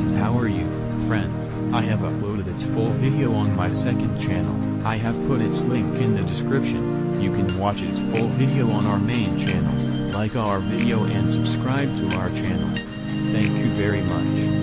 friends, how are you, friends? I have uploaded its full video on my second channel. I have put its link in the description. You can watch its full video on our main channel. Like our video and subscribe to our channel. Thank you very much.